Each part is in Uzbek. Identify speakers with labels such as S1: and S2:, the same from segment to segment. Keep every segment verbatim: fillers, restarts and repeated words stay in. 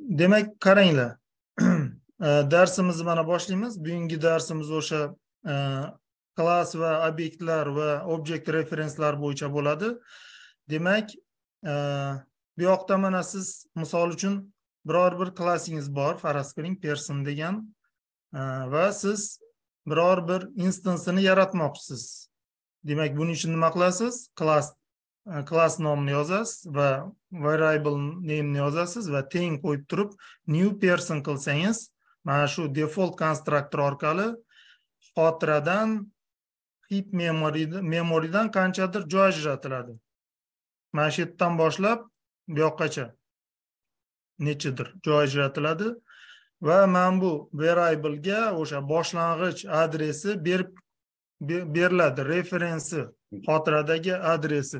S1: Demek qaranglar. Darsimizni mana boshlaymiz. Bugungi darsimiz o'sha klass va obyektlar va object referenslar bo'yicha bo'ladi. Demak, bu yoqda mana siz misol uchun biror bir klassingiz bor, faraz qiling person degan va siz biror bir instansini yaratmoqchisiz. Demak, buning uchun nima qilasiz? Class class nomini yozasiz va variable name'ni yozasiz va teng qo'yib turib new person qilsangiz, mana shu default konstruktor orqali xotiradan heap memory memorydan qanchadir joy ajratiladi. Mana shu yerdan boshlab bu yoqqacha nechadir joy ajratiladi va mana bu variable ga o'sha boshlang'ich adresi berib beriladi, referensi, xotiradagi adresi.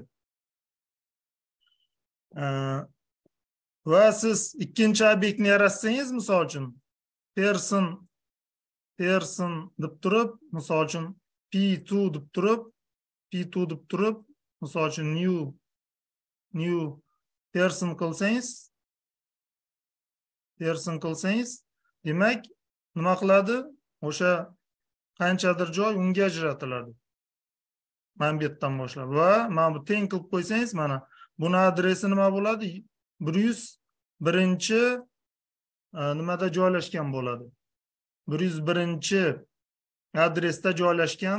S1: Va siz ikkinchi obyektni yaratsangiz, misol uchun person person deb turib, misol uchun p two deb turib, p two deb turib, misol uchun new new person qilsangiz, person qilsangiz, demak, nima qiladi? O'sha qanchadir joy unga ajratiladi. Mana bu yerdan boshlab va mana bu teng qilib qo'ysangiz, mana buni adresi nima bo'ladi? bir yuz birinchi nimada joylashgan bo'ladi. bir yuz birinchi adresda joylashgan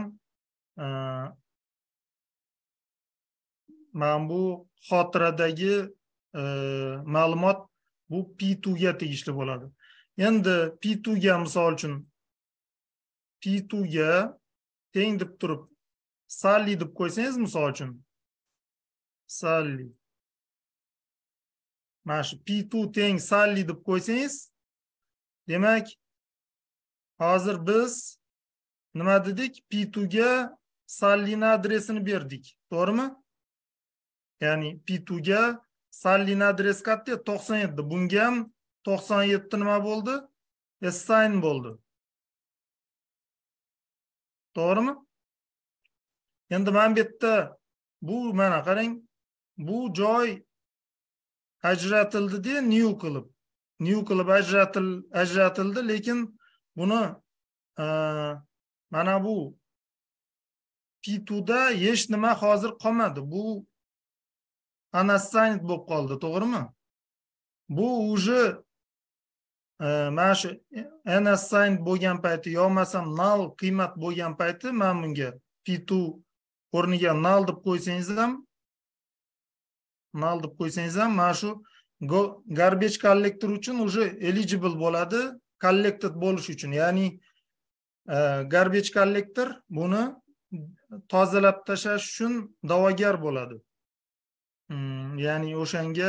S1: mana bu xotiradagi ma'lumot bu p two ga tegishli bo'ladi. Endi p two ga misol uchun p two ga teng deb turib Sally deb qo'ysangiz, misol uchun Sally, mana shu p two teng Sally deb qo'ysangiz, demak, hozir biz nima dedik? p two ga Sally'ning adresini berdik, to'g'rimi? Ya'ni p two ga Sally'ning adresi qancha? to'qson yetti. Bunga ham to'qson yetti nima bo'ldi? Assign bo'ldi. To'g'rimi? Endi mana bu yerda bu mana qarang, bu joy ajratildi-da, new qilib. New qilib ajratil ajratildi, lekin buni mana bu p two da hech nima hozir qolmadi. Bu unassigned bo'lib qoldi, to'g'rimi? Bu уже mana shu unassigned bo'lgan payti, yo'qmasam null qiymat bo'lgan payti, men bunga p two o'rniga null deb qo'ysangiz ham, null deb qo'ysangiz ham, mana shu garbage collector uchun уже eligible bo'ladi, collected bo'lish uchun. Ya'ni garbage collector buni tozalab tashlash uchun da'vogar bo'ladi. Ya'ni o'shanga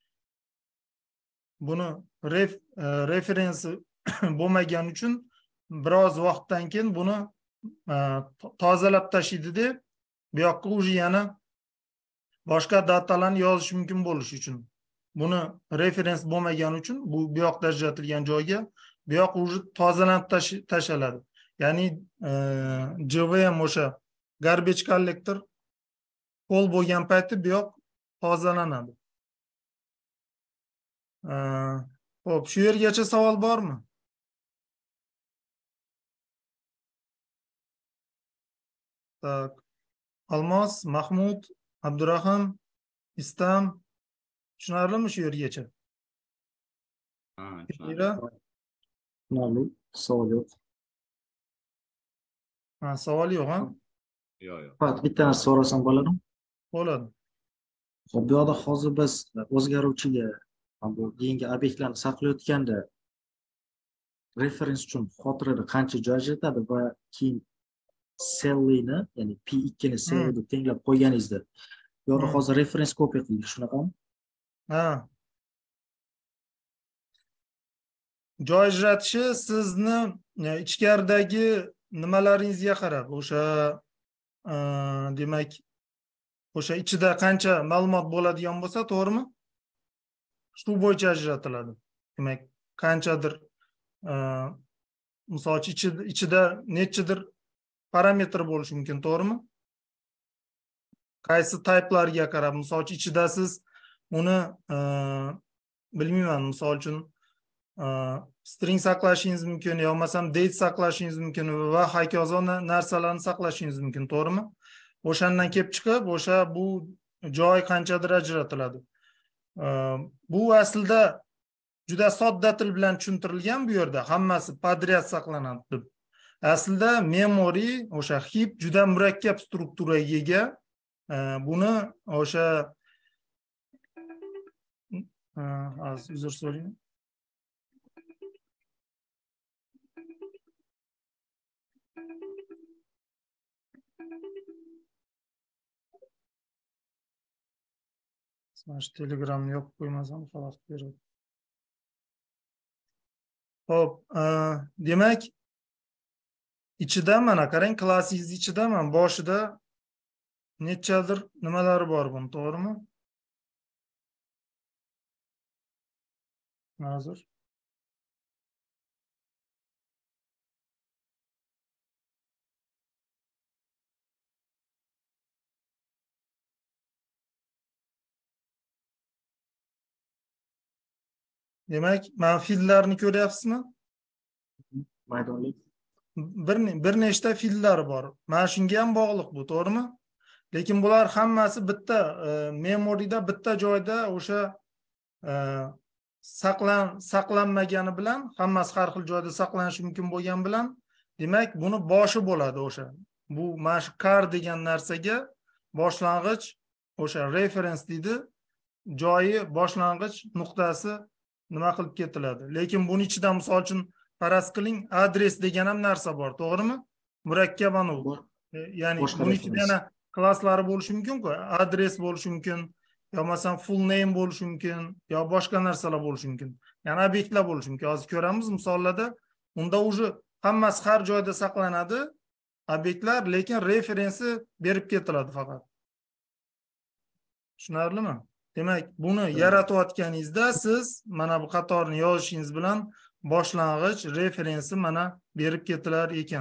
S1: buni ref referensi bo'lmagani uchun biroz vaqtdan keyin buni tozalab tashlaydi-da, bu yoqqa уже yana boshqa datalarni yozish mumkin bo'lishi uchun. Buni referens bo'lmagani uchun bu bu yoqda ajratilgan joyga bu yoq уже tozalanib tashlanadi. Ya'ni J V M o'sha garbage collector qo'l bo'lgan payti bu yoq tozalanadi. Xo'p, shu yergacha savol bormi? Tak. Almos, Mahmud, Abdurahim, Istam, tushunarlimi shu yergacha?
S2: Ha, tushunarli.
S3: Savol yo'q.
S1: Ha, savol yo'q, ha?
S2: Yo'q, yo'q.
S3: Faqat bitta narsa so'rasam bo'ladimi?
S1: Bo'ladi.
S3: Xo'p, bu yoqda hozir biz o'zgaruvchiga bu keyingi obyektlarni saqlayotganda referens uchun xotirada qancha joy ajratadi va keyin Sally'ni, ya'ni p two ni Sally deb tenglab qo'yganingizda, bu yoqda hozir referens kopiya qildik, shunaqami?
S1: Ha. Joy ajratishi sizni ichkaridagi nimalaringizga qarab, o'sha demak, o'sha ichida qancha ma'lumot bo'ladigan bo'lsa, to'g'rimi? Shu bo'yicha ajratiladi. Demak, qanchadir misol uchun ichida nechadir parametr bo'lishi mumkin, to'g'rimi? Qaysi typelarga qarab, misol uchun ichida siz uni bilmayman, misol uchun string saqlashingiz mumkin, yo bo'lmasam date saqlashingiz mumkin va hokazo narsalarni saqlashingiz mumkin, to'g'rimi? O'shandan kelib chiqib, o'sha bu joy qanchadir ajratiladi. Bu aslida juda sodda til bilan tushuntirilgan bu yerda, hammasi podrяд saqlanadi deb. Aslida memory, o'sha heap juda murakkab strukturaga ega. Buni o'sha az uzr so'rayman. Smash Telegram yo'q qo'ymasam xalos beradi. Xo'p, demak, ichida mana qarang, klassingiz ichida mana boshida nechadir nimalari bor buni, to'g'rimi? Hozir demak, mana fillarni ko'ryapsizmi?
S3: Maydonlik.
S1: Bir bir nechta fillar bor. Mana shunga ham bog'liq bu, to'g'rimi? Lekin bular hammasi bitta memoryda, bitta joyda o'sha saqlan saqlanmagani bilan, hammasi har xil joyda saqlanishi mumkin bo'lgani bilan, demak, buni boshi bo'ladi o'sha. Bu mana shu car degan narsaga boshlang'ich o'sha reference deydi, joyi, boshlang'ich nuqtasi nima qilib ketiladi. Lekin buning ichida misol uchun faraz qiling, adres degan ham narsa bor, to'g'rimi? Murakkab anu. Ya'ni buning ichida yana klasslari bo'lishi mumkin-ku, adres bo'lishi mumkin, yo masalan full name bo'lishi mumkin, yo boshqa narsalar bo'lishi mumkin. Ya'ni obyektlar bo'lishi mumkin. Hozir ko'ramiz misollarda, unda уже hammasi har joyda saqlanadi, obyektlar, lekin referensi berib ketiladi faqat. Tushunarlimi? Demak, buni yaratayotganingizda siz mana bu qatorni yozishingiz bilan boshlang'ich referensi mana berib ketilar ekan.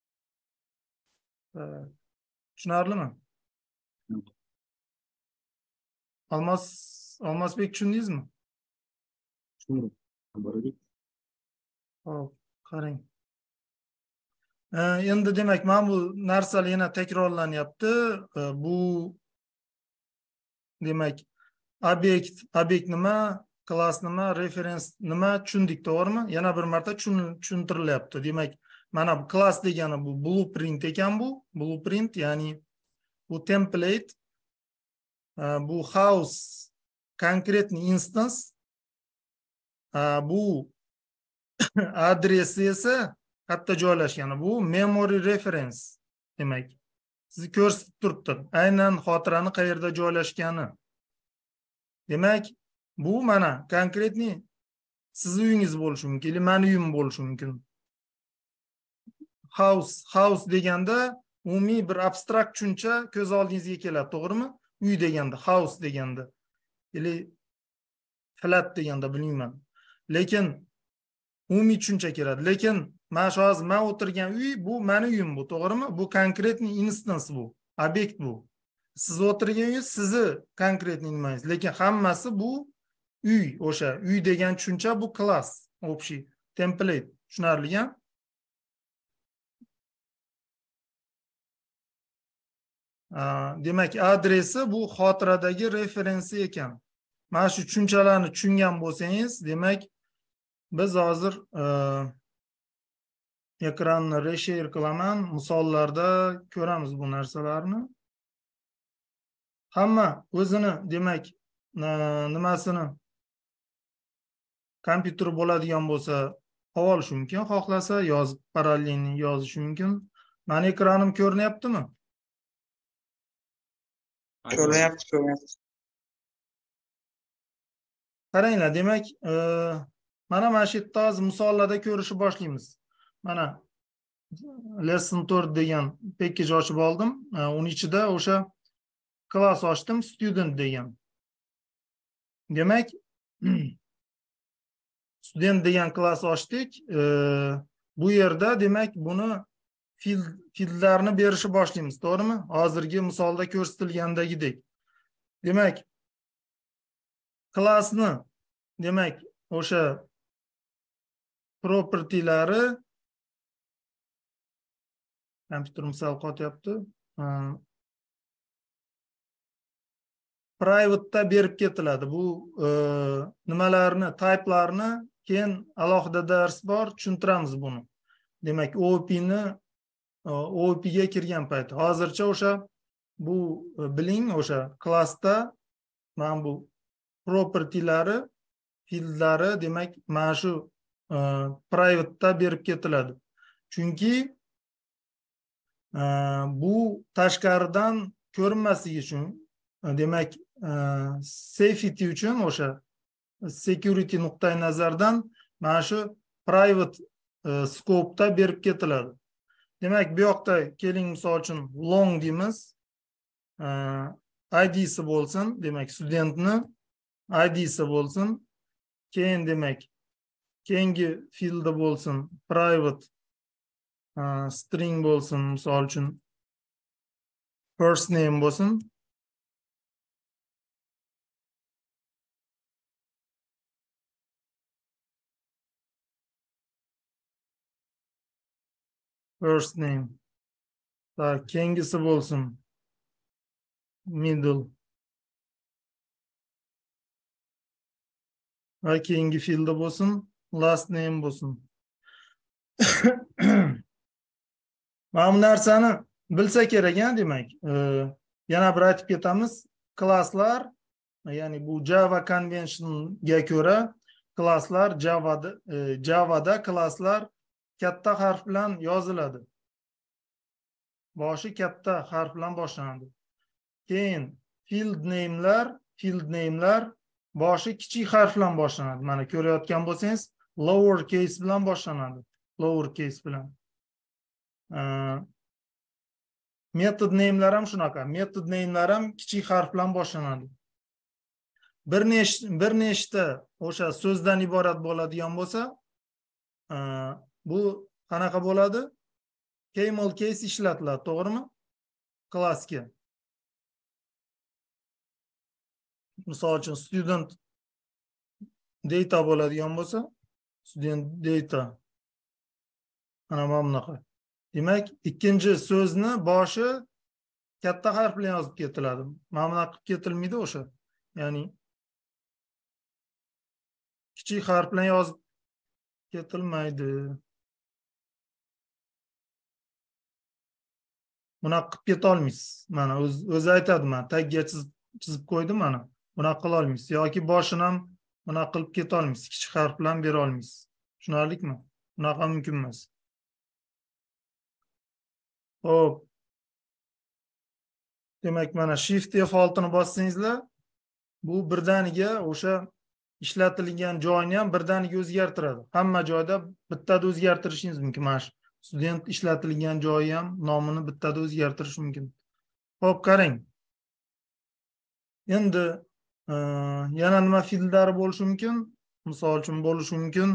S1: Tushunarlimi? Almos Almosbek, tushundingizmi?
S3: Tushundim.
S1: Xo'p, qarang. Endi demak, mana bu narsalar yana takrorlanyapti. Bu demak, obyekt, obyekt nima, class nima, reference nima tushundik, to'g'rimi? Yana bir marta tushuntirilyapti. Demak, mana bu class degani bu blueprint ekan bu. Blueprint, ya'ni bu template, bu house конкретный instance, bu adresi esa qayerda joylashgani, bu memory reference demak. Sizni ko'rsatib turibdi. Aynan xotirani qayerda joylashgani. Demak, bu mana konkretniy siz uyingiz bo'lishi mumkin, yoki meni uyim bo'lishi mumkin. House, house deganda umumiy bir abstrakt tushuncha ko'z oldingizga keladi, to'g'rimi? Uy deganda, house deganda, yoki flat deganda bilmayman. Lekin umumiy tushuncha keladi. Lekin mana shu hozir men o'tirgan uy, bu meni uyim bu, to'g'rimi? Bu konkretniy instance bu, obyekt bu. Siz o'tirgan uy sizni konkretniy nimangiz, lekin hammasi bu uy, o'sha uy degan tushuncha bu class, общий template. Tushunarli-mi? Demak, adresi bu xotiradagi referensi ekan. Mana shu tushunchalarni tushungan bo'lsangiz, demak, biz hozir ekranni reshare qilaman, misollarda ko'ramiz bu narsalarni. Hamma o'zini, demak, nimasini kompyuter bo'ladigan bo'lsa, olish mumkin, xohlasa yozib, parallelni yozish mumkin. Meni ekranim ko'rinyaptimi?
S4: Ko'ryapti, ko'ryapti.
S1: Qaranglar, demak, mana mana shu yerda hozir misollarda ko'rishni boshlaymiz. Mana lesson to'rt degan package ochib oldim. Uning ichida o'sha class ochdim, student degan. Demak, student degan class ochdik. Bu yerda demak buni fildlarni berishni boshlaymiz, to'g'rimi? Hozirgi misolda ko'rsatilgandagidek. Demak, classni, demak, o'sha propertylari kompyuter misol qotyapti. Private'da berib ketiladi. Bu e, nimalarni, type'larni keyin alohida dars bor, tushuntiramiz buni. Demak, O O P'ni O O P'ga kirgan payt. Hozircha o'sha bu biling, o'sha klassda mana bu propertylari, fieldlari, demak, mana shu e, private'da berib ketiladi. Chunki e, bu tashqaridan ko'rinmasligi uchun, demak, safety uchun o'sha security nuqtai nazardan mana shu private scope'da berib ketiladi. Demak, bu yoqda keling, misol uchun long deymiz. I D'si bo'lsin, demak, studentni I D'si bo'lsin. Keyin demak, keyingi fieldda bo'lsin private string bo'lsin, misol uchun first name bo'lsin. First name. Tak, keyingisi bo'lsin middle. Va keyingi fieldda bo'lsin last name bo'lsin. Mana bu narsani bilsa kerak, demak. Yana bir aytib ketamiz. Klasslar, ya'ni bu Java conventionga ko'ra klasslar Java'da Java'da klasslar katta harf bilan yoziladi. Boshi katta harf bilan boshlanadi. Keyin field name'lar, field name'lar boshi kichik harf bilan boshlanadi. Mana ko'rayotgan bo'lsangiz, lower case bilan boshlanadi. Lower case bilan. Method name'lar ham shunaqa. Method name'lar ham kichik harf bilan boshlanadi. Bir nechta bir nechta o'sha so'zdan iborat bo'ladigan bo'lsa, bu qanaqa bo'ladi? Camel case ishlatiladi, to'g'rimi? Klassga. Misol uchun student data bo'ladigan bo'lsa, student data. Ana mana bunaqa. Demak, ikkinchi so'zni boshi katta harf bilan yozib ketiladi. Mana bunaqa qilib ketilmaydi o'sha. Ya'ni kichik harf bilan yozib ketilmaydi. Bunaqa qilib keta olmaysiz. Mana o'zi aytadi, men tagga chizib chizib qo'ydim mana. Bunaqa qila olmaysiz yoki boshini ham bunaqa qilib keta olmaysiz. Kichik harf bilan bera olmaysiz. Tushunarlikmi? Bunaqa mumkin emas. Hop. Demak, mana shift F olti ni bossangizlar, bu birdaniga o'sha ishlatilgan joyini ham birdaniga o'zgartiradi. Hamma joyda bittada o'zgartirishingiz mumkin. Mana student ishlatilgan joyi ham nomini bittada o'zgartirish mumkin. Xo'p, qarang. Endi yana nima fieldlari bo'lishi mumkin? Misol uchun bo'lishi mumkin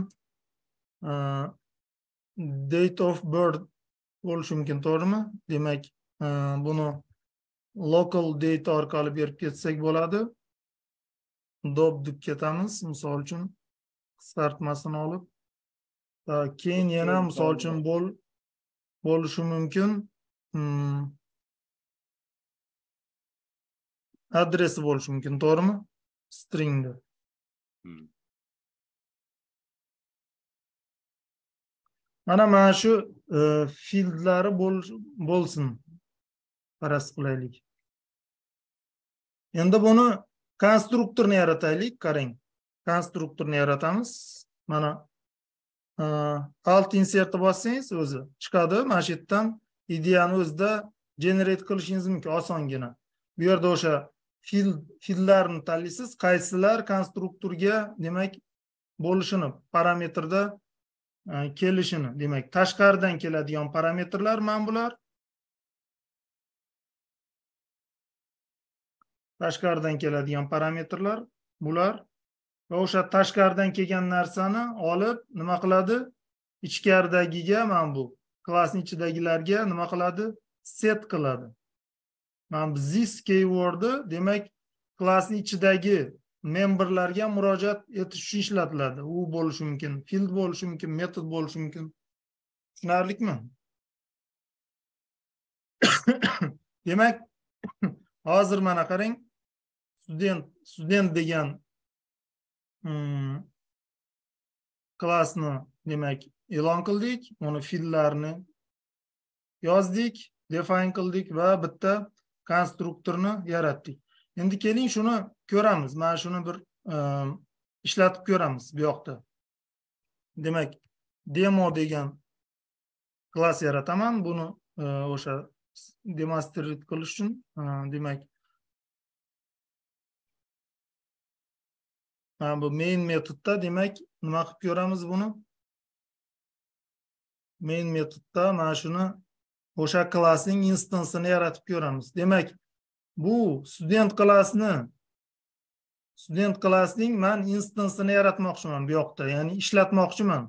S1: date of birth bo'lishi mumkin, to'g'rimi? Demak, buni local date orqali berib ketsak bo'ladi. Dop deb ketamiz, misol uchun qisqartmasini olib. Keyin yana misol uchun bo'l bo'lishi mumkin adresi bo'lishi mumkin, to'g'rimi? Stringda. Mana mana shu fieldlari bo'lsin. Faraz qilaylik. Endi buni konstruktorni yarataylik, qarang. Konstruktorni yaratamiz. Mana alt insert bossangiz o'zi chiqadi. Mana shu yerdan ideyani o'zida generate qilishingiz mumkin, osongina. Bu yerda o'sha field fieldlarni tanlaysiz, qaysilar konstruktorga, demak, bo'lishini, parametrda kelishini, demak, tashqaridan keladigan parametrlar mana bular. Tashqaridan keladigan parametrlar bular. Va o'sha tashqaridan kelgan narsani olib nima qiladi? Ichkaridagiga, mana bu klassning ichidagilarga nima qiladi? Set qiladi. Mana bu this keyword'i, demak, klassning ichidagi memberlarga murojaat etish uchun ishlatiladi. U bo'lishi mumkin, field bo'lishi mumkin, metod bo'lishi mumkin. Tushunarlikmi? Demak, hozir mana qarang, student student degan klassni demak e'lon qildik, uni fieldlarni yozdik, define qildik va bitta konstruktorni yaratdik. Endi keling shuni ko'ramiz. Mana shuni bir ishlatib ko'ramiz bu yoqda. Demak, demo degan klass yarataman. Buni o'sha demonstrate qilish uchun, demak, mana bu main metodda demak nima qilib ko'ramiz buni? Main metodda mana shuni o'sha klassning instansini yaratib ko'ramiz. Demak, bu student klassni student klassning men instansini yaratmoqchiman bu yoqda, ya'ni ishlatmoqchiman.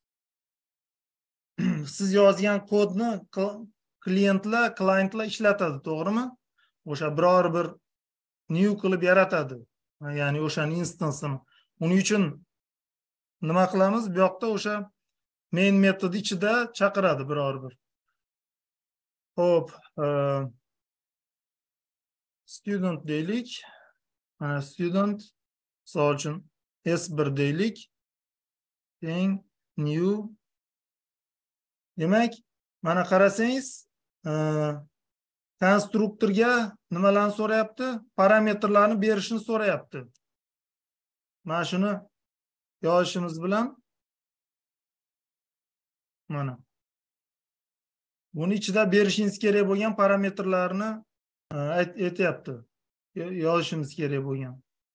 S1: Siz yozgan kodni klientlar, klientlar ishlatadi, to'g'rimi? O'sha biror bir new qilib yaratadi. Ya'ni o'shaning instansini. Uning uchun nima qilamiz? Bu yoqda o'sha main metod ichida chaqiradi biror bir. Hop, student deylik. Mana student, misol uchun S bir deylik. Teng new. Demak, mana qarasangiz, konstruktorga nimalarni so'rayapti? Parametrlarni berishni so'rayapti. Mana shuni yozishimiz bilan mana buni ichida berishingiz kerak bo'lgan parametrlarni aytyapti. Yozishimiz kerak bo'lgan.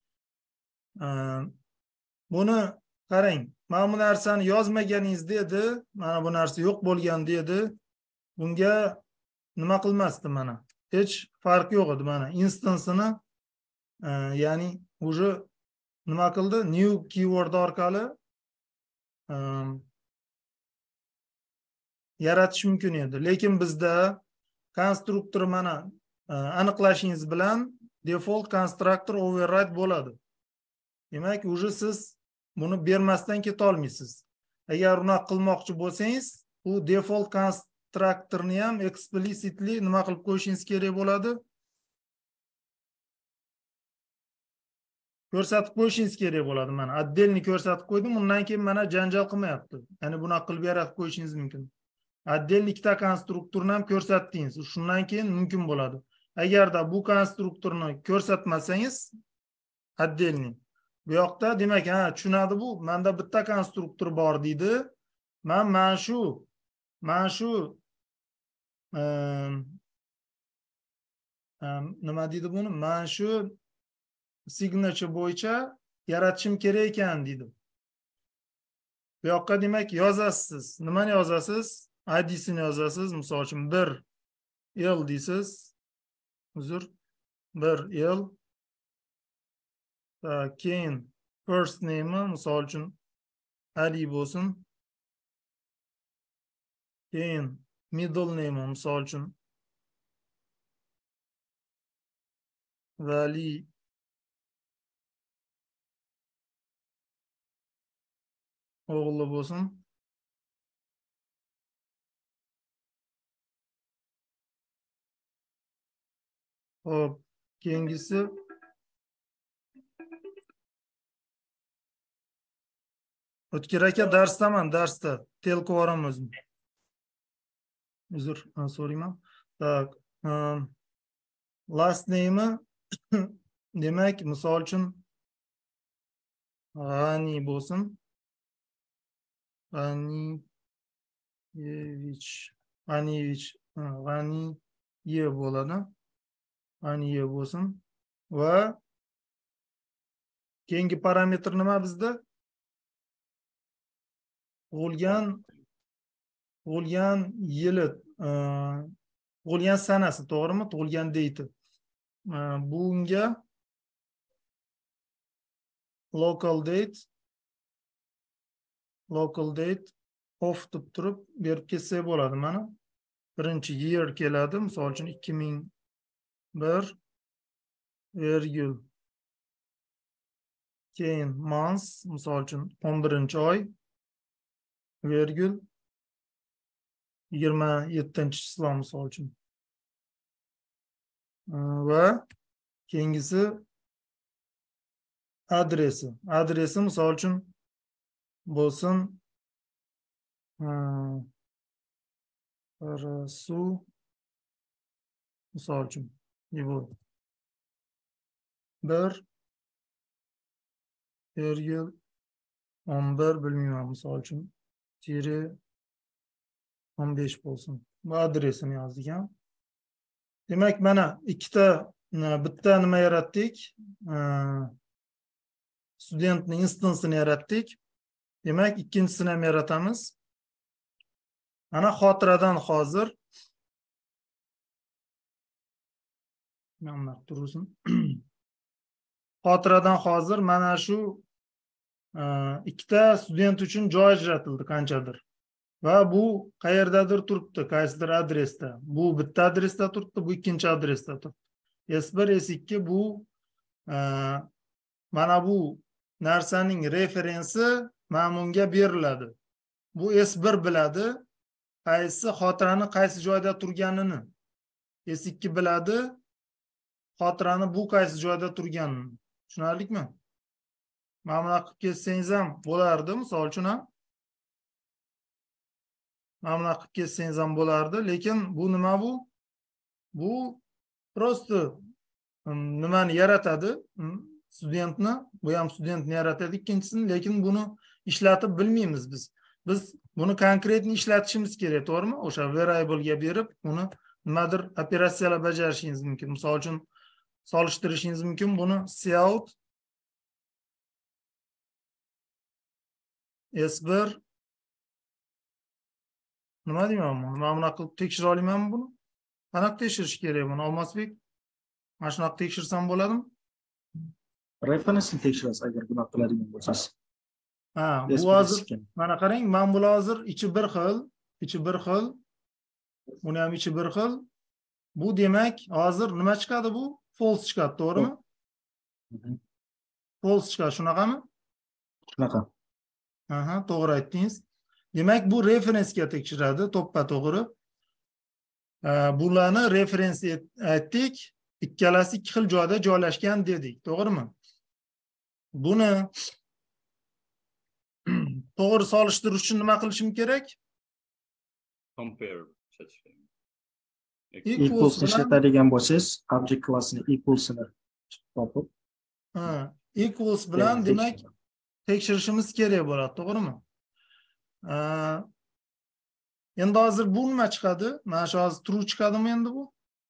S1: Buni qarang. Mana bu narsani yozmaganingiz dedi, mana bu narsa yo'q bo'lgan dedi. Bunga nima qilmasdi mana? Hech farq yo'q edi mana. Instansini ya'ni uje nima qildi? New keyword orqali yaratish mumkin edi. Lekin bizda konstruktor mana aniqlashingiz bilan default constructor override bo'ladi. Demak, uje siz buni bermasdan keta olmaysiz. Agar uni qilmoqchi bo'lsangiz, u default constructorni ham explicitly nima qilib qo'yishingiz kerak bo'ladi? Ko'rsatib qo'yishingiz kerak bo'ladi. Mana отдельно ko'rsatib qo'ydim, undan keyin mana janjal qilmayapti. Ya'ni buni qilib yaratib qo'yishingiz mumkin. Отдельно ikkita konstruktorni ham ko'rsatdingiz. Shundan keyin mumkin bo'ladi. Agarda bu konstruktorni ko'rsatmasangiz, отдельно bu yoqda demak, ha, tushunadi bu. Menda bitta konstruktor bor deydi. Men mana shu mana shu nima deydi buni? Mana shu signature bo'yicha yaratishim kerak ekan deydi. Bu yoqqa demak yozasiz. Nimani yozasiz? I D'sini yozasiz. Misol uchun bir L deysiz. Uzr. bir L. Keyin first name, misol uchun Ali bo'lsin. Keyin middle name, misol uchun Vali o'g'li bo'lsin. Hop, keyingisi O'tkir aka darsdaman, darsda telko boraman o'zim. Uzr, so'rayman. Tak, last name demak, misol uchun G'ani bo'lsin. G'aniyevich, G'aniyevich, G'aniyev bo'ladi. G'aniyev bo'lsin. Va keyingi parametr nima bizda? Tug'ilgan tug'ilgan yili, tug'ilgan sanasi, to'g'rimi? Tug'ilgan date. Bunga local date local date of deb turib berib ketsak bo'ladi. Mana birinchi year keladi. Misol uchun ikki ming bir virgul keyin months, misol uchun o'n birinchi oy, virgül yigirma yettinchi chislo misol uchun. Va keyingisi adresi. Adresi misol uchun bo'lsin Qarasu misol uchun bu bir virgül o'n bir bilmayman misol uchun tiri o'n besh bo'lsin. Bu adresini yozdik ham. Demak, mana ikkita bitta nima yaratdik? Studentning instansini yaratdik. Demak, ikkinchisini ham yaratamiz. Ana xotiradan hozir mana tursin. Xotiradan hozir mana shu ikkita student uchun joy ajratildi qanchadir. Va bu qayerdadir turibdi, qaysidir adresda. Bu bitta adresda turibdi, bu ikkinchi adresda turibdi. S bir, S ikki bu mana bu narsaning referensi ma'munga beriladi. Bu S bir biladi, qaysi xotirani qaysi joyda turganini. S ikki biladi, xotirani bu qaysi joyda turganini. Tushunarlikmi? Mana bunaqa qilib ketsangiz ham bo'lardi, misol uchun ham. Mana bunaqa qilib ketsangiz ham bo'lardi, lekin bu nima bu? Bu prosta nimani yaratadi? Studentni, bu ham studentni yaratadi ikkinchisini, lekin buni ishlatib bilmaymiz biz. Biz buni konkretni ishlatishimiz kerak, to'g'rimi? O'sha variable'ga berib, uni nimadir operatsiyalar bajarishingiz mumkin. Misol uchun solishtirishingiz mumkin buni cout S bir nima deyman buni? Mana bunaqa qilib tekshira olamanmi buni? Qanaqa tekshirish kerak buni? Olmosbek, mana shunaqa tekshirsam bo'ladimi?
S3: Referensni tekshirasiz agar bunaqa qiladigan bo'lsangiz.
S1: Ha, bu hozir mana qarang, men bu hozir ichi bir xil, ichi bir xil. Buni ham ichi bir xil. Bu demak, hozir nima chiqadi bu? False chiqadi, to'g'rimi? False chiqadi, shunaqami?
S3: Shunaqa.
S1: Aha, to'g'ri aytdingiz. Demak, bu referensga tekshiradi, to'ppa-to'g'ri. Bularni referens aytdik, ikkalasi ikki xil joyda joylashgan dedik, to'g'rimi? Buni to'g'ri solishtirish uchun nima qilishim kerak?
S2: Compare.
S3: Equals ishlatadigan bo'lsangiz, object classini equalsini topib,
S1: ha, equals bilan demak tekshirishimiz kerak bo'ladi, to'g'rimi? Endi hozir bu nima chiqadi? Mana shu hozir true chiqadimi endi bu?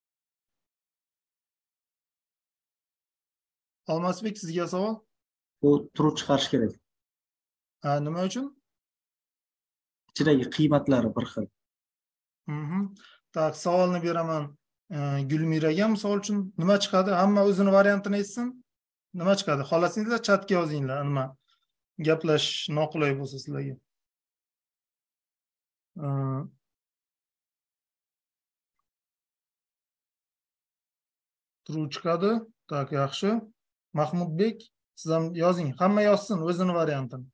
S1: Olmosbek, sizga savol?
S3: Bu true chiqarish kerak.
S1: Ha, nima uchun?
S3: Ichidagi qiymatlari bir xil.
S1: Mhm. Tak, savolni beraman. Gulmiraga misol uchun nima chiqadi? Hamma o'zini variantini aytsin. Nima chiqadi? Xohlasangizlar chatga yozinglar, nima gaplash noqulay bo'lsa sizlarga. True chiqadi. Tak, yaxshi. Mahmudbek, siz ham yozing. Hamma yozsin o'zini variantini.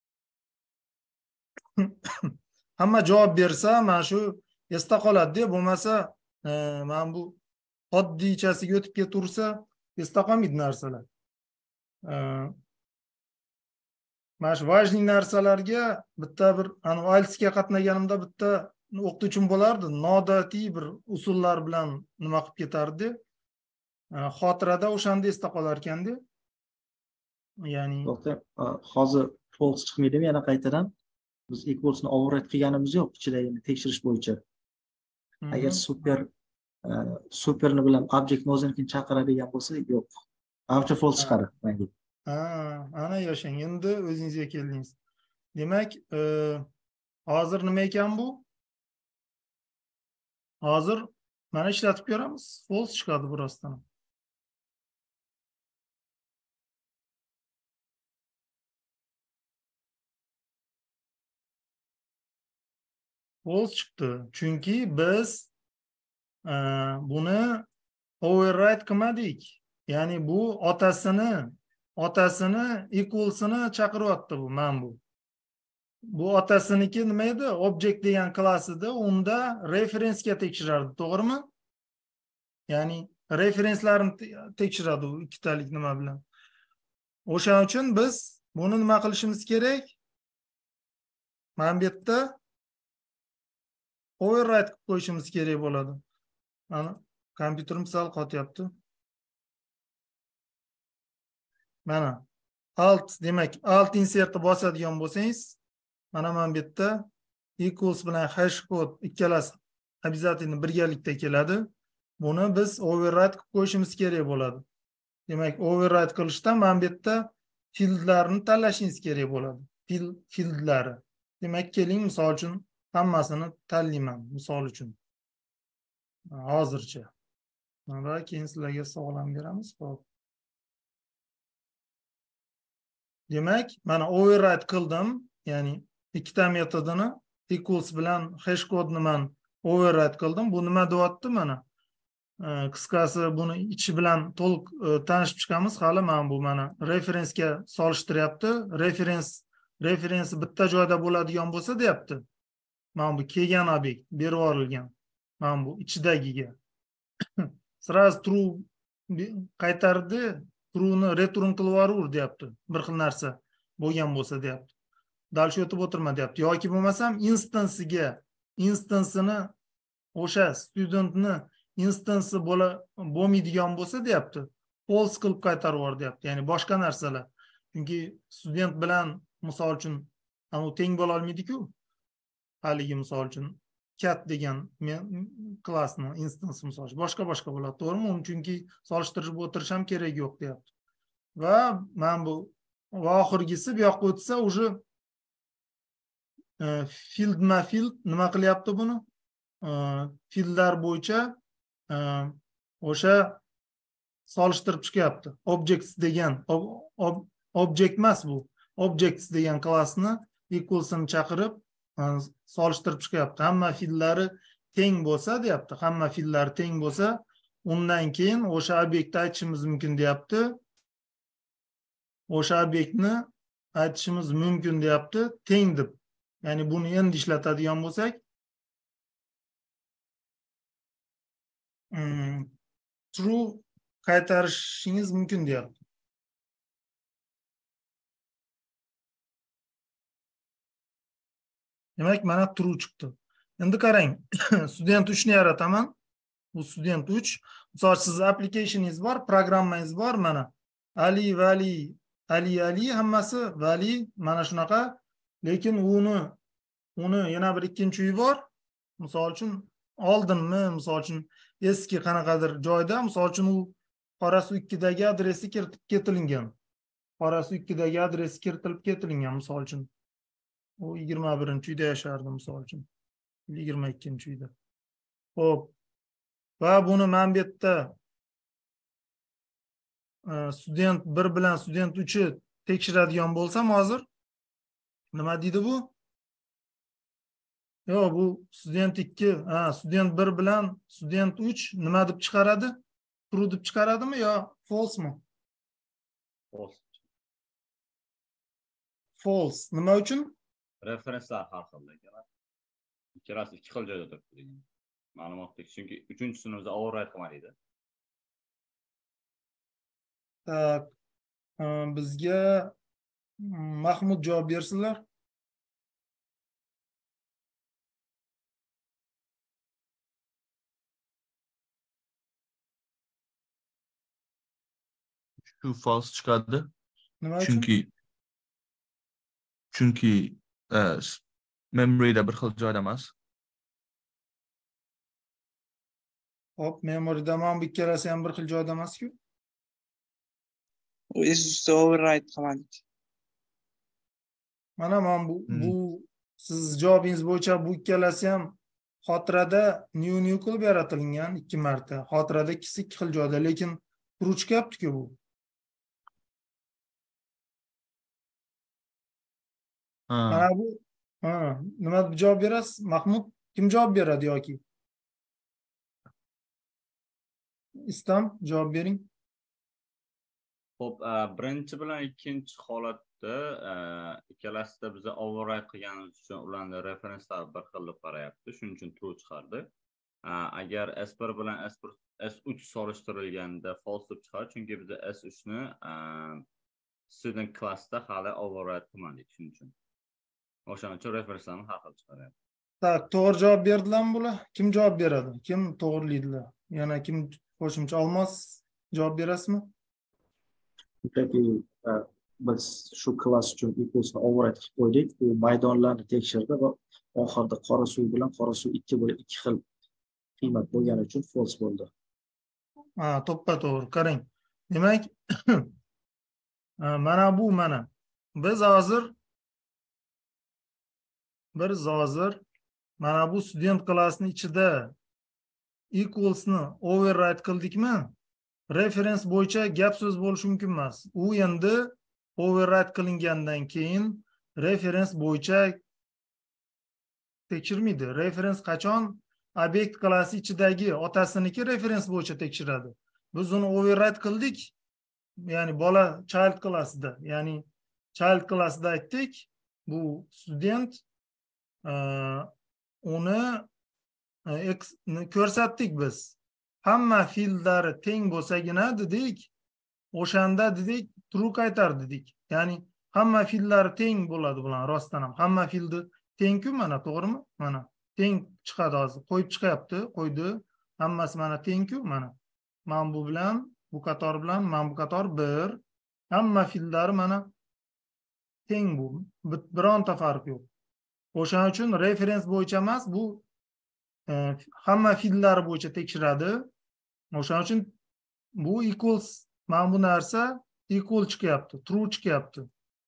S1: Hamma javob bersa, mana shu esda qoladi, bo'lmasa, mana bu oddiychasiga o'tib ketaversa, esda qolmaydi narsalar. Mana shu vajniy narsalarga bitta bir ana I E L T S ga qatnaganimda bitta o'qituvchim bo'lardi, noodatiy bir usullar bilan nima qilib ketardi. Xotirada o'shanda esda qolar ekanda. Ya'ni
S3: To'xta, hozir false chiqmaydimi? Yana qaytadan biz equalsni override qilganimiz yo'q ichidagini tekshirish bo'yicha. Agar super superni bilan objectni o'zinikini chaqiradigan bo'lsa, yo'q. Avcha false chiqadi menga.
S1: Ha, ana yashang, endi o'zingizga keldingiz. Demak, hozir nima ekan bu? Hozir mana ishlatib ko'ramiz. False chiqadi burasdan. False chiqdi. Chunki biz e, buni override qilmadik. Ya'ni bu otasini otasini equalsini chaqiryapti bu mana bu. Bu otasiniki nima edi? Object degan klass edi, unda referensga tekshirardi, to'g'rimi? Ya'ni referenslarni tekshiradi u ikkitalik nima bilan. O'shaning uchun biz buni nima qilishimiz kerak? Mana bu yerda override qilib qo'yishimiz kerak bo'ladi. Mana kompyuterim sal qotyapti. Mana alt, demak, alt insertni bosadigan bo'lsangiz, mana mana bu yerda equals bilan hash code ikkalasi обязательно birgalikda keladi. Buni biz override qilib qo'yishimiz kerak bo'ladi. Demak, override qilishdan mana bu yerda fieldlarni tanlashingiz kerak bo'ladi. Field fieldlari. Demak, keling, misol uchun hammasini tanlayman, misol uchun. Hozircha. Mana keyin sizlarga sog'lom beramiz. Xo'p. Demak, mana override qildim, ya'ni ikkita metodini equals bilan hash kodni men override qildim. Bu nima deyapti mana? Qisqasi buni ichi bilan to'liq tanishib chiqamiz. Hali mana bu mana referensga solishtiryapti. Referens referensi bitta joyda bo'ladigan bo'lsa deyapti. Mana bu kelgan obyekt berib yuborilgan. Mana bu ichidagiga. Sразу true qaytardi. True'ni return qilib yuborur deyapti. Bir xil narsa bo'lgan bo'lsa deyapti. Dalshi o'tib o'tirma deyapti. Yoki bo'lmasam instansiga, instansini o'sha studentni instansi bo'la bo'lmaydigan bo'lsa deyapti. False qilib qaytarib yubor deyapti. Ya'ni boshqa narsalar. Chunki student bilan misol uchun u teng bo'la olmaydi-ku. Haligi misol uchun cat degan klassni instansi misol uchun boshqa boshqa bo'ladi, to'g'rimi? Uni chunki solishtirib o'tirish ham kerak yo'q deyapti. Va men bu va oxirgisi bu yoqqa o'tsa, уже field ma field nima qilyapti buni? Fieldlar bo'yicha o'sha solishtirib chiqyapti. Objects degan object emas bu. Objects degan klassni equals'ini chaqirib solishtirib chiqyapti. Hamma fieldlari teng bo'lsa deyapti. Hamma fieldlari teng bo'lsa, undan keyin o'sha obyektni aytishimiz mumkin deyapti. O'sha obyektni aytishimiz mumkin deyapti, teng deb. Ya'ni buni endi ishlatadigan bo'lsak, hmm, true qaytarishingiz mumkin deyapti. Demak, mana true chiqdi. Endi qarang, student uch ni yarataman. Bu student uch. Misol siz applicationingiz bor, programmangiz bor, mana Ali, Vali, Ali, Ali hammasi Vali, mana shunaqa. Lekin uni uni yana bir ikkinchi uyi bor. Misol uchun oldinmi, misol uchun eski qanaqadir joyda, misol uchun u Qorasuv ikki dagi adresi kiritib ketilgan. Qorasuv ikki dagi adresi kiritilib ketilgan misol uchun. O yigirma birinchi uyda yashardi misol uchun. yigirma ikkinchi uyda. Xo'p. Va buni men bu yerda student bir bilan student uch tekshiradigan bo'lsam hozir nima deydi bu? Yo'q, bu student ikki, ha, student bir bilan student uch nima deb chiqaradi? True deb chiqaradimi yo false mi?
S2: False.
S1: False. Nima uchun?
S2: Referenslar har xil ekan. Ikkalasi ikki xil joyda turibdi degan. Ma'lumotdek, chunki uchinchisini o'zi override qilmaydi.
S1: Tak, bizga Mahmud javob bersinlar.
S5: Shu false chiqadi.
S1: Nima uchun?
S5: Chunki chunki memoryda bir xil joyda emas.
S1: Hop, memoryda ham bu ikkalasi ham bir xil joyda emas-ku.
S4: U ustida override qilmadik.
S1: Mana men bu bu siz javobingiz bo'yicha bu ikkalasi ham xotirada new new qilib yaratilgan ikki marta. Xotirada ikkisi ikki xil joyda, lekin true chiqyapti-ku bu. Mana bu, ha, nima deb javob berasiz? Mahmud kim javob beradi yoki? Istam javob bering.
S2: Xo'p, birinchi bilan ikkinchi holatda ikkalasida biz override qilganimiz uchun ularning referenslar bir xil deb qarayapti. Shuning uchun true chiqardi. Agar S bir bilan S uch solishtirilganda false deb chiqadi, chunki biz S uch ni student classda hali override qilmadik, shuning uchun. O'shaning uchun referenslarni har xil chiqaryapti.
S1: Tak, to'g'ri javob berdilarmi bular? Kim javob beradi? Kim to'g'rilaydilar? Yana kim qo'shimcha Olmos javob berasizmi?
S3: Chunki biz shu klass uchun equalsni override qilib qo'ydik. U maydonlarni tekshirdi va oxirida qora suv bilan qora suv ikki bo'lib ikki xil qiymat bo'lgani uchun false bo'ldi.
S1: Ha, to'ppa to'g'ri. Qarang. Demak, mana bu mana. Biz hozir biz hozir mana bu student klassning ichida equalsni override qildikmi? Reference bo'yicha gap so'z bo'lishi mumkin emas. U endi override qilingandan keyin reference bo'yicha tekshirmaydi. Reference qachon obyekt klassi ichidagi otasiniki reference bo'yicha tekshiradi. Biz uni override qildik. Ya'ni bola child klassida, ya'ni child klassida aytdik, bu student uni x ni ko'rsatdik biz. Hamma fieldlari teng bo'lsagina dedik, o'shanda dedik true qaytar dedik. Ya'ni hamma fieldlari teng bo'ladi bular rostdan ham. Hamma fieldi teng-ku mana, to'g'rimi? Mana teng chiqadi hozir. Qo'yib chiqyapti, qo'ydi. Hammasi mana teng-ku mana. Men bu bilan, bu qator bilan, men bu qator bir. Hamma fieldlari mana teng bu. Bironta farq yo'q. O'shaning uchun reference bo'yicha emas, bu hamma fieldlari bo'yicha tekshiradi. O'shaning uchun bu equals, mana bu narsa equal chiqyapti, true chiqyapti.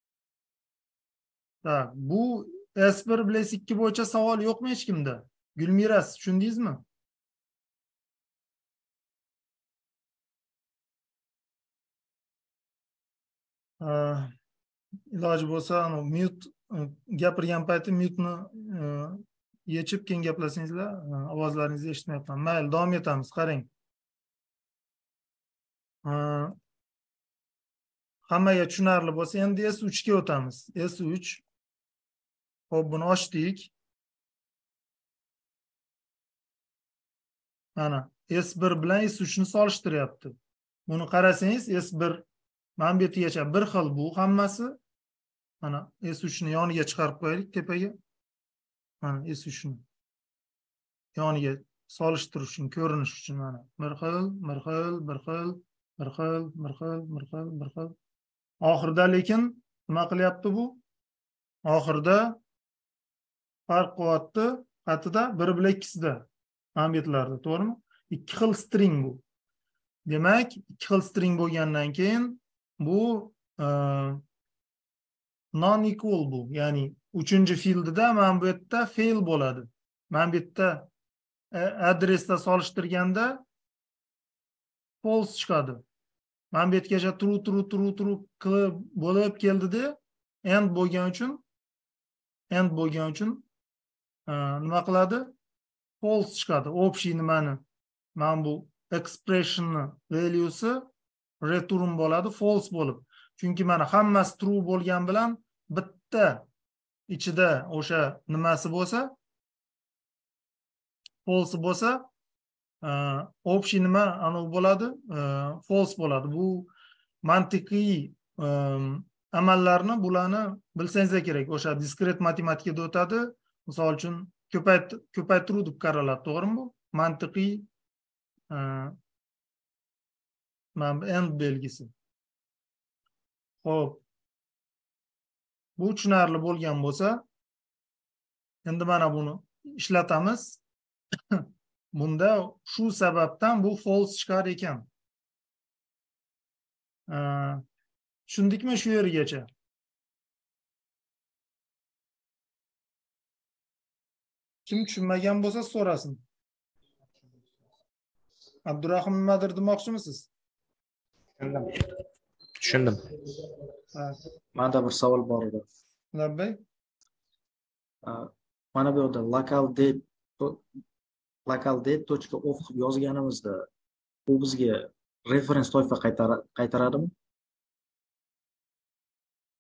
S1: Tak, bu S bir bilan S ikki bo'yicha savol yo'qmi hech kimda? Gulmira, siz tushundingizmi? Iloji bo'lsa, mute gapirgan payti mute-ni yechib keyin gaplasangizlar, ovozlaringizni eshitmayapman. Mayli, davom etamiz. Qarang. Hammaga tushunarli bo'lsa, endi S uch ga o'tamiz. S uch. Xo'p, buni ochdik. Mana S bir bilan S uch ni solishtiryapti. Buni qarasangiz, S bir mana bu yergacha bir xil bu hammasi. Mana S uch ni yoniga chiqarib qo'yaylik tepaga. Mana S uch ni yoniga solishtirish uchun, ko'rinish uchun mana bir xil, bir xil, bir xil, bir xil, bir xil, bir xil, bir xil. Oxirida lekin nima qilyapti bu? Oxirida farq qilyapti xatida bir bilan ikkisida. Mana bu yerlarda, to'g'rimi? Ikki xil string bu. Demak, ikki xil string bo'lgandan keyin bu non equal bu. Ya'ni uchinchi fieldida mana bu yerda fail bo'ladi. Mana bu yerda adresda solishtirganda false chiqadi. Mana bu yergacha true true true true qilib bo'lib keldida end bo'lgan uchun end bo'lgan uchun nima qiladi? False chiqadi. Общий nimani? Mana bu expressionni valuesi return bo'ladi, false bo'lib. Chunki mana hammasi true bo'lgan bilan bitta ichida o'sha nimasi bo'lsa, false bo'lsa, общий nima anu bo'ladi, false bo'ladi. Bu mantiqiy amallarni bularni bilsangiz kerak. O'sha diskret matematikada o'tadi. Misol uchun ko'payt ko'paytiruv deb qaraladi, to'g'rimi bu? Mantiqiy mana end belgisi. Xo'p. Bu tushunarli bo'lgan bo'lsa, endi mana buni ishlatamiz. Bunda shu sababdan bu false chiqar ekan. Tushundikmi shu yergacha? Kim tushunmagan bo'lsa so'rasin. Abdurahim nimadir demoqchimisiz?
S6: Tushundim. Tushundim.
S3: Manda bir savol bor edi.
S1: Labbay.
S3: Mana bu yerda local date local date.off qilib yozganimizda u bizga reference toifa qaytaradimi?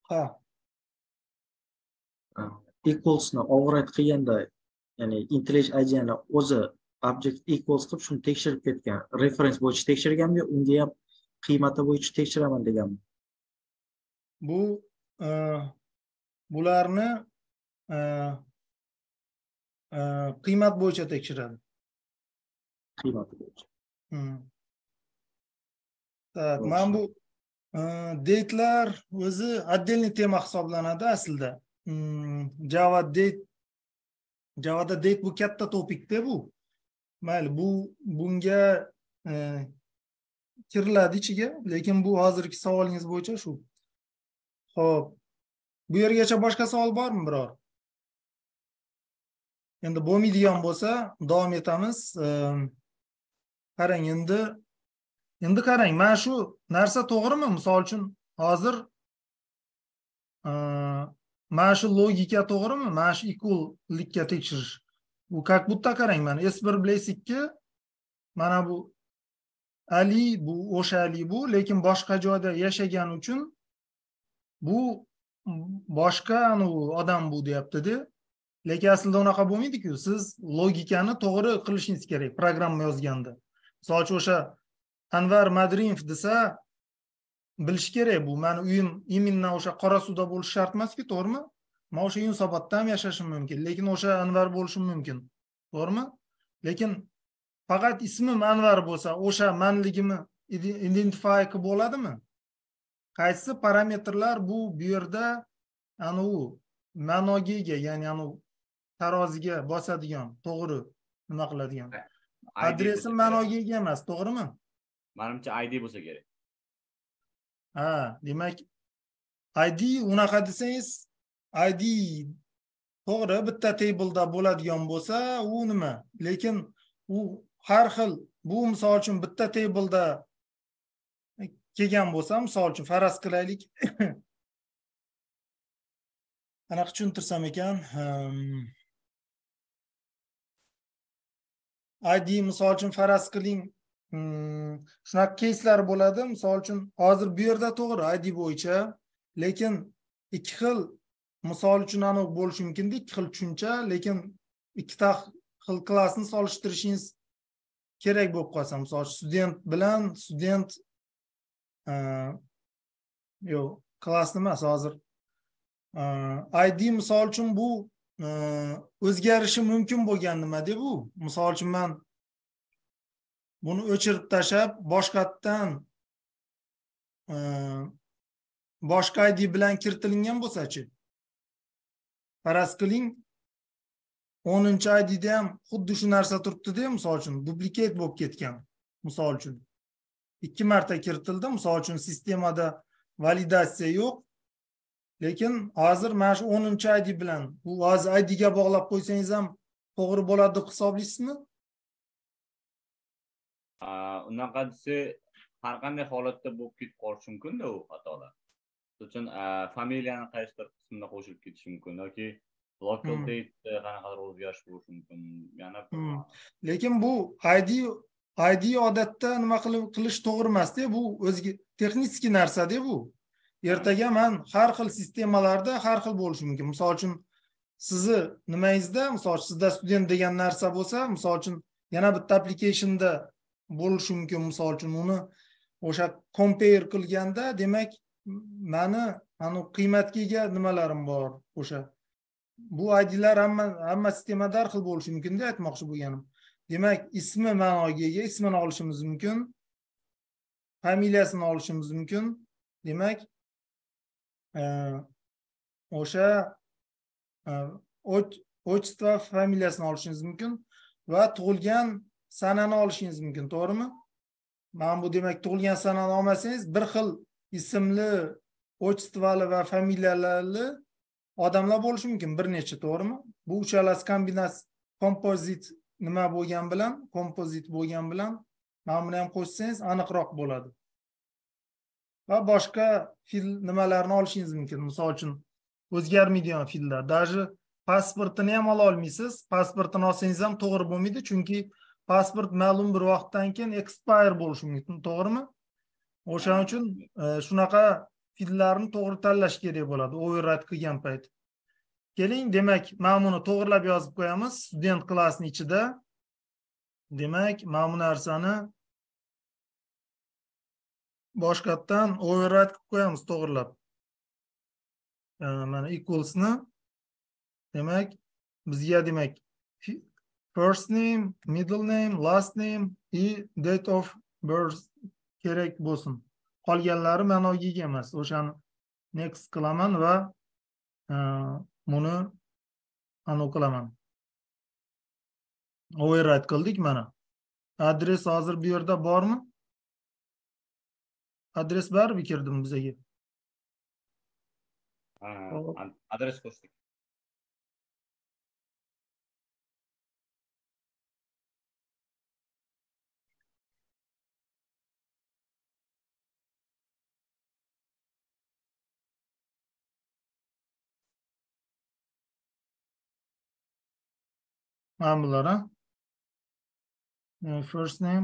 S1: Ha.
S3: Equals'ni override qilganda, ya'ni IntelliJ I D ni o'zi object equals qilib shuni tekshirib ketgan. Reference bo'yicha tekshirganmi, unga ham qiymati bo'yicha tekshiraman deganmi?
S1: Bu e, bularni e, e, qiymat bo'yicha tekshiradi.
S3: Qiymati bo'yicha.
S1: Hmm. Так, mana bu e, date'lar o'zi отдельный tema hisoblanadi aslida. Hmm, Java date Javada date bu katta topikda bu. Mayli, bu bunga e, kiriladi ichiga, lekin bu hozirgi savolingiz bo'yicha shu. Xo'p. Bu yergacha boshqa savol bormi biror? Endi bo'lmaydigan bo'lsa, davom etamiz. E, qarang endi endi qarang, mana shu narsa to'g'rimi? Misol uchun hozir e, mana shu logika to'g'rimi? Mana shu equallikka tekshirish. Bu как будто qarang, mana S bir bilan S ikki, mana bu Ali, bu o'sha Ali bu, lekin boshqa joyda yashagan uchun bu boshqa anu odam bu deyapti-da. Lekin aslida unaqa bo'lmaydi-ku. Siz logikani to'g'ri qilishingiz kerak programma yozganda. Misol uchun o'sha Anvar Madrimov desa, bilish kerak, bu meni uyim именно o'sha Qorasuvda bo'lishi shart emas-ku, to'g'rimi? Men o'sha Yunusobodda ham yashashim mumkin, lekin o'sha Anvar bo'lishim mumkin. To'g'rimi? Lekin faqat ismim Anvar bo'lsa, o'sha manligimni identify qilib bo'ladimi? Qaysi parametrlar bu bu yerda anu ma'noga ega, ya'ni anu taroziga bosadigan, to'g'ri nima qiladigan. Adresim ma'noga ega emas, to'g'rimi?
S2: Menimcha I D bo'lsa kerak.
S1: Ha, demak I D unaqa desangiz, I D to'g'ri bitta tableda bo'ladigan bo'lsa, u nima? Lekin u har xil, bu misol uchun bitta tableda kelgan bo'lsa, misol uchun faraz qilaylik. Qanaqa tushuntirsam ekan, I D misol uchun faraz qiling, shunaqa case'lar bo'ladi. Misol uchun hozir bu yerda to'g'ri I D bo'yicha, lekin ikki xil misol uchun aniq bo'lishi mumkin, ikki xil tushuncha, lekin ikkita xil klassni solishtirishingiz kerak bo'lib qolsa, misol uchun student bilan student yo'q, klassni emas hozir. I D misol uchun bu o'zgarishi mumkin bo'lgan nima deb bu? Misol uchun men buni o'chirib tashlab, boshqatdan boshqa I D bilan kiritilgan bo'lsa-chi? Faraz qiling, o'ninchi I D'da ham xuddi shu narsa turibdi-da, misol uchun duplicate bo'lib ketgan. Misol uchun ikki marta kiritildi, misol uchun sistemada validatsiya yo'q. Lekin hozir mana shu o'ninchi I D bilan bu hozir I D ga bog'lab qo'ysangiz ham to'g'ri bo'ladi deb hisoblaysizmi?
S2: Unaqa desa, har qanday holatda bo'lib ketib qolishi mumkin-da u xatolar. Shuning uchun familiyani qaysidir qismida qo'shilib ketishi mumkin yoki local date qanaqadir o'zgarish bo'lishi mumkin. Yana
S1: lekin bu I D I D odatda nima qilib qilish to'g'ri emas-da, bu o'ziga texnik narsa-da bu. Ertaga men har xil sistemalarda har xil bo'lishi mumkin. Misol uchun sizni nimangizda, misol uchun sizda student degan narsa bo'lsa, misol uchun yana bitta applicationda bo'lishi mumkin. Misol uchun uni o'sha compare qilganda, demak, meni anu qiymatga ega nimalarim bor o'sha. Bu I D'lar hamma hamma sistemada har xil bo'lishi mumkin-da, aytmoqchi bo'lganim. Demak, ismi ma'noga ega, ismini olishimiz mumkin, familiyasini olishimiz mumkin. Demak, o'sha отчество familiyasini olishingiz mumkin va tug'ilgan sanani olishingiz mumkin, to'g'rimi? Men bu demak tug'ilgan sanani olmasangiz, bir xil ismli, отчествoli va familiyalarli odamlar bo'lishi mumkin, bir necha, to'g'rimi? Bu uchalasi kombinatsiya, kompozit nima bo'lgan bilan, kompozit bo'lgan bilan mana buni ham qo'shsangiz aniqroq bo'ladi. Va boshqa fil nimalarni olishingiz mumkin. Misol uchun o'zgarmaydigan fillar, даже pasportini ham ola olmaysiz. Pasportini olsangiz ham to'g'ri bo'lmaydi, chunki pasport ma'lum bir vaqtdan keyin expire bo'lishi mumkin, to'g'rimi? O'shaning uchun shunaqa fillarni to'g'ri tanlash kerak bo'ladi override qilgan payt. Keling, demak, mana buni to'g'rilab yozib qo'yamiz student klassni ichida. Demak, mana bu narsani boshqatdan override qilib qo'yamiz to'g'rilab. Mana equalsni demak bizga demak first name, middle name, last name и date of birth kerak bo'lsin. Qolganlari ma'noga ega emas. O'shani next qilaman va buni anu qilaman. Override qildik mana. Adres hozir bu yerda bormi? Adres baribir kirdimi bizga?
S2: Ha, adres qo'shdik.
S1: Mana bular, ha? First name.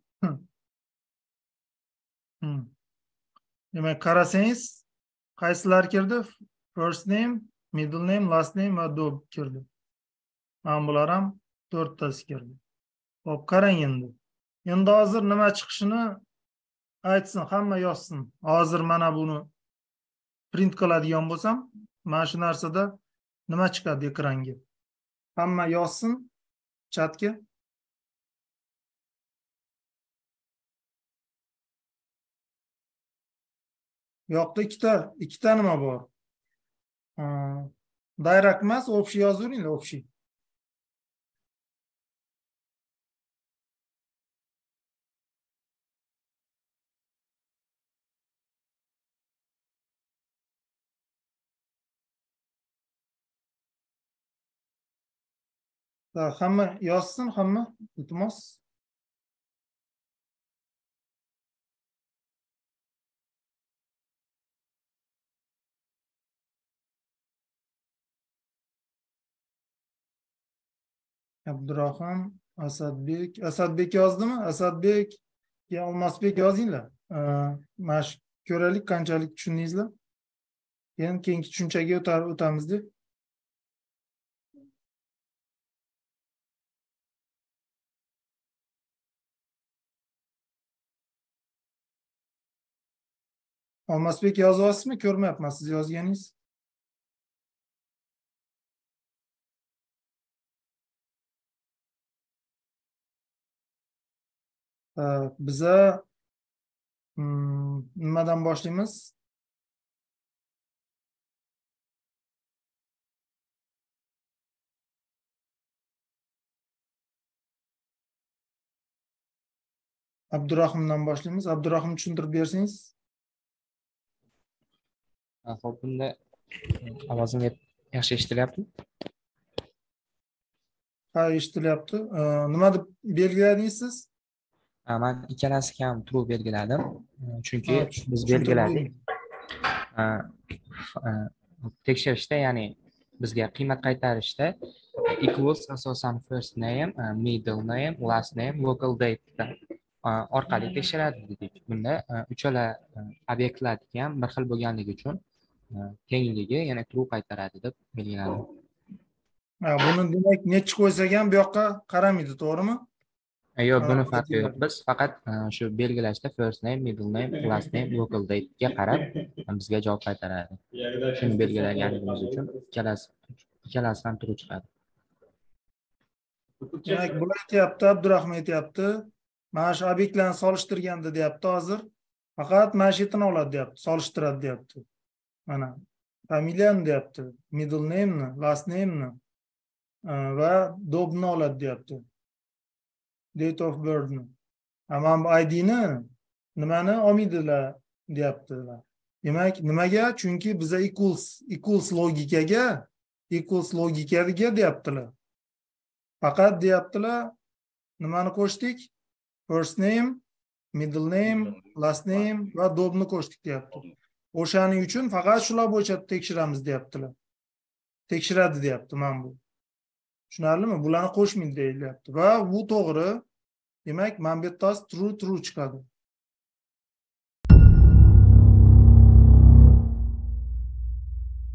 S1: Hmm. Demak, qarasangiz, qaysilar kirdi? First name, middle name, last name va dob kirdi. Mana bular ham to'rttasi kirdi. Xo'p, qarang endi. Endi hozir nima chiqishini aytsin, hamma yozsin. Hozir mana buni print qiladigan bo'lsam, mana shu narsada nima chiqadi ekranga? Hamma yozsin chatga. Yo'qda ikkita, ikkita nima bor? Direct emas, общий yozaveringlar, общий. Hamma yozsin, hamma, iltimos. Abdurahim, Asadbek, Asadbek yozdimi? Asadbek, ya Olmasbek yozinglar. Mana shu ko'raylik qanchalik tushundingizlar. Endi keyingi tushunchaga o'tamiz deb. Olmasbek yozyapsizmi? Ko'rmayapman siz yozganingiz. Biza nimadan boshlaymiz? Abdurahimdan boshlaymiz. Abdurahim tushuntirib bersangiz.
S6: Xo'p, bunda ovozim yaxshi eshitilyaptimi?
S1: Ha, eshitilyapti. Nima deb belgiladingiz siz?
S6: Men ikkalasiga ham true belgiladim. Chunki biz belgiladik. Tekshirishda, ya'ni bizga qiymat qaytarishda equals asosan first name, middle name, last name, local date orqali tekshiradi dedik. Bunda uchala obyektlarga ham bir xil bo'lganligi uchun tengligi yana true qaytaradi deb belgiladim.
S1: Buni demak nechi qo'ysak ham bu yoqqa qaramaydi, to'g'rimi?
S6: Yo'q, buni farqi yo'q. Biz faqat shu belgilashda first name, middle name, last name, local date ga qarab bizga javob qaytaradi. Shuni belgilaganimiz uchun ikkalasi ikkalasi ham true chiqadi.
S1: Demak, bu aytyapti, Abdurahim aytyapti. Mana shu obyektlarni solishtirganda deyapti hozir. Faqat mana shu yerdan oladi deyapti, solishtiradi deyapti. Mana familiyani deyapti, middle name'ni, last name'ni va dobni oladi deyapti. Date of birth'ni. Ammo I D'ni nimani olmaydilar deyaptilar. Demak, nimaga? Chunki biza equals equals logikaga, equals logikaga deyaptilar. Faqat deyaptilar, nimani qo'shdik? First name, middle name, last name va dobni qo'shdik deyapti. O'shaning uchun faqat shular bo'yicha tekshiramiz deyaptilar. Tekshiradi deyapti mana bu. Tushunarlimi? Bularni qo'shmaydi deyilyapti. Va bu to'g'ri. Demak, mana bu yerda true true chiqadi.